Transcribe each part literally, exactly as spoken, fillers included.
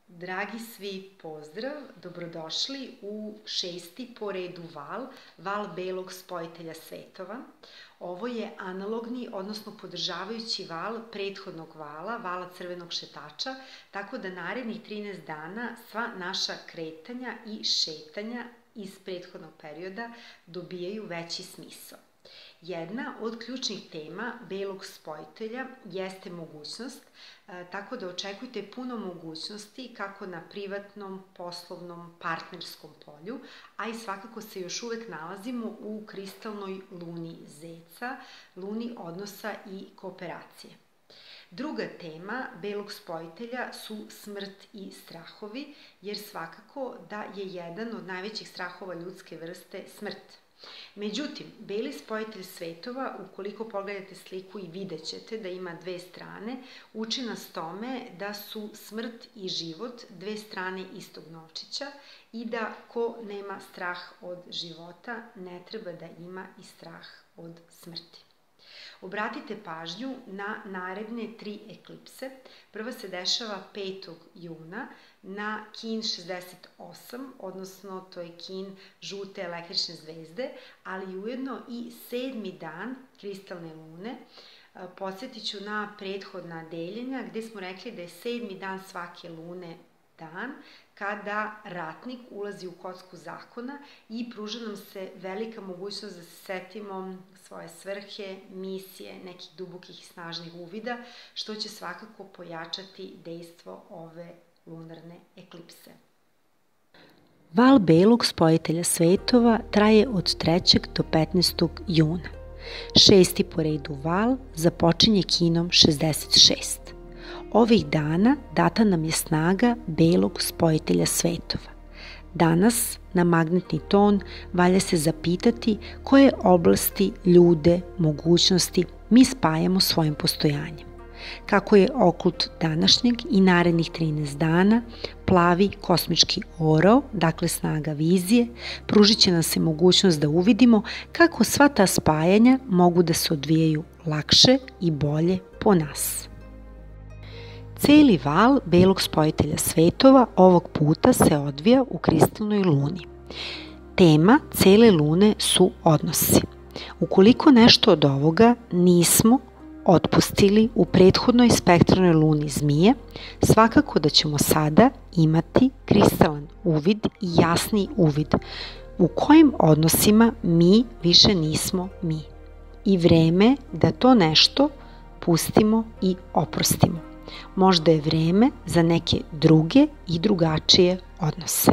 Dragi svi, pozdrav, dobrodošli u šesti po redu val, val belog spojitelja svetova. Ovo je analogni, odnosno podržavajući val prethodnog vala, vala crvenog šetača, tako da narednih trinaest dana sva naša kretanja i šetanja iz prethodnog perioda dobijaju veći smisao. Jedna od ključnih tema belog spojitelja jeste mogućnost, tako da očekujte puno mogućnosti kako na privatnom, poslovnom, partnerskom polju, a i svakako se još uvek nalazimo u kristalnoj luni Zeca, luni odnosa i kooperacije. Druga tema belog spojitelja su smrt i strahovi, jer svakako da je jedan od najvećih strahova ljudske vrste smrt. Međutim, beli spojitelj svetova, ukoliko pogledate sliku i vidjet ćete da ima dve strane, uči nas tome da su smrt i život dve strane istog novčića i da ko nema strah od života, ne treba da ima i strah od smrti. Obratite pažnju na naredne tri eklipse. Prva se dešava petog juna na Kin šezdeset osam, odnosno to je Kin žute električne zvezde, ali ujedno i sedmi dan kristalne lune. Podsjetit ću na prethodna deljenja gde smo rekli da je sedmi dan svake lune dan kada ratnik ulazi u kocku zakona i pruža nam se velika mogućnost da se setimo svoje svrhe, misije, nekih dubokih i snažnih uvida, što će svakako pojačati dejstvo ove lunarne eklipse. Val belog spojitelja svetova traje od trećeg do petnaestog juna. Šesti po redu val započinje Kinom šezdeset šest. Ovih dana data nam je snaga belog spojitelja svetova. Danas, na magnetni ton, valja se zapitati koje oblasti, ljude, mogućnosti mi spajamo svojim postojanjem. Kako je okult današnjeg i narednih trinaest dana, plavi kosmički orao, dakle snaga vizije, pružit će nam se mogućnost da uvidimo kako sva ta spajanja mogu da se odvijaju lakše i bolje po nas. Celi val belog spojitelja svetova ovog puta se odvija u kristalnoj luni. Tema cele lune su odnosi. Ukoliko nešto od ovoga nismo otpustili u prethodnoj spektralnoj luni Zmije, svakako da ćemo sada imati kristalan uvid i jasni uvid u kojim odnosima mi više nismo mi. I vreme da to nešto pustimo i oprostimo. Možda je vreme za neke druge i drugačije odnose.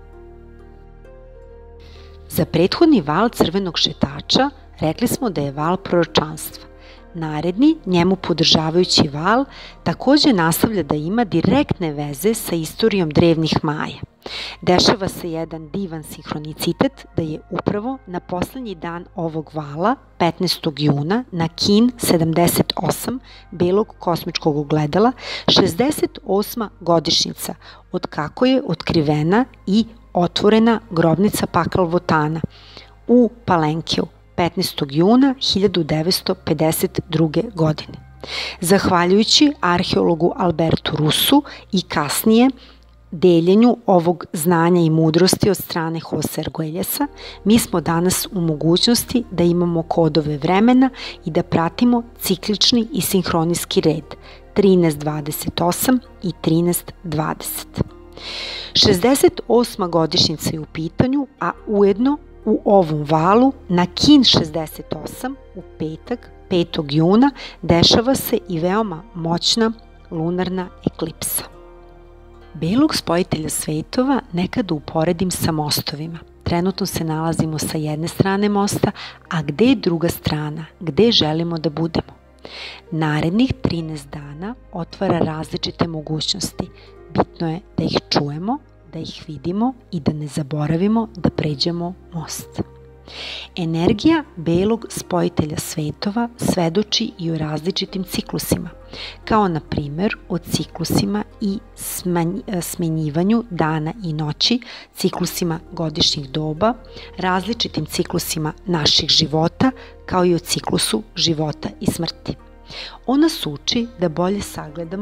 Za prethodni val crvenog šetača rekli smo da je val proročanstva. Naredni, njemu podržavajući val, takođe nastavlja da ima direktne veze sa istorijom drevnih Maja. Dešava se jedan divan sinhronicitet da je upravo na poslednji dan ovog vala, petnaestog juna, na Kin sedamdeset osam belog kosmičkog ogledala, šezdeset osma godišnjica od kako je otkrivena i otvorena grobnica Pakal Votana u Palenkeu, petnaestog juna hiljadu devetsto pedeset druge. godine. Zahvaljujući arheologu Albertu Rusu i kasnije deljenju ovog znanja i mudrosti od strane Jose Arguellesa, mi smo danas u mogućnosti da imamo kodove vremena i da pratimo ciklični i sinhronijski red trinaest dvadeset osam i trinaest dvadeset. šezdeset osma godišnjica je u pitanju, a ujedno u ovom valu na Kin šezdeset osam u petak, petog juna, dešava se i veoma moćna lunarna eklipsa. Belog spojitelja svetova nekada uporedim sa mostovima. Trenutno se nalazimo sa jedne strane mosta, a gde je druga strana, gde želimo da budemo? Narednih trinaest dana otvara različite mogućnosti. Bitno je da ih čujemo, da ih vidimo i da ne zaboravimo da pređemo most. Energija belog spojitelja svetova svedoči i o različitim ciklusima, kao na primer o ciklusima i smenjivanju dana i noći, ciklusima godišnjih doba, različitim ciklusima naših života, kao i o ciklusu života i smrti. On nas uči da bolje sagledamo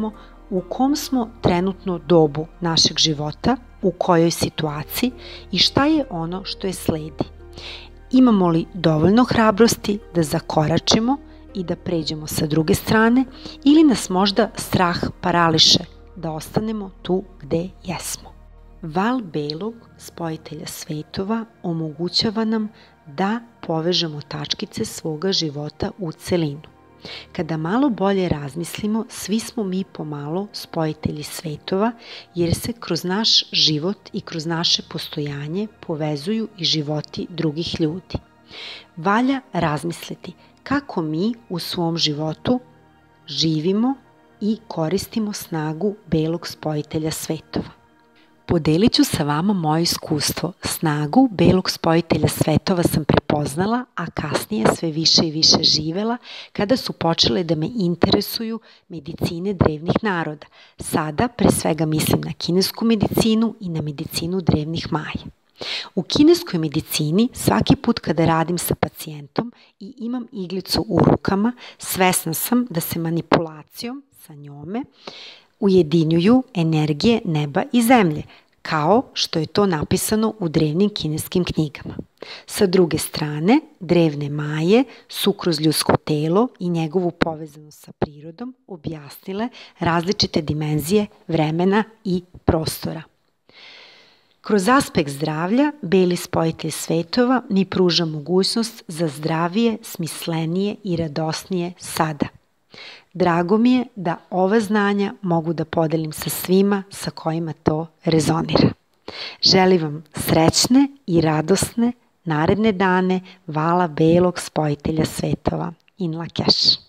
u kom smo trenutno dobu našeg života, u kojoj situaciji i šta je ono što je sledi. Imamo li dovoljno hrabrosti da zakoračimo i da pređemo sa druge strane ili nas možda strah parališe da ostanemo tu gde jesmo. Val belog spojitelja svetova omogućava nam da povežemo tačkice svoga života u celinu. Kada malo bolje razmislimo, svi smo mi pomalo spojitelji svetova, jer se kroz naš život i kroz naše postojanje povezuju i životi drugih ljudi. Valja razmisliti kako mi u svom životu živimo i koristimo snagu belog spojitelja svetova. Podelit ću sa vama moje iskustvo. Snagu belog spojitelja svetova sam prepoznala, a kasnije sve više i više živela kada su počele da me interesuju medicine drevnih naroda. Sada pre svega mislim na kinesku medicinu i na medicinu drevnih Maja. U kineskoj medicini svaki put kada radim sa pacijentom i imam iglicu u rukama, svesna sam da se manipulacijom sa njome ujedinjuju energije neba i zemlje, kao što je to napisano u drevnim kineskim knjigama. Sa druge strane, drevne Maje su kroz ljudsko telo i njegovu povezanost sa prirodom objasnile različite dimenzije vremena i prostora. Kroz aspekt zdravlja, beli spojitelj svetova mi pruža mogućnost za zdravije, smislenije i radosnije sada. Drago mi je da ova znanja mogu da podelim sa svima sa kojima to rezonira. Želim vam srećne i radosne naredne dane vala belog spojitelja svetova. In Lak'ech.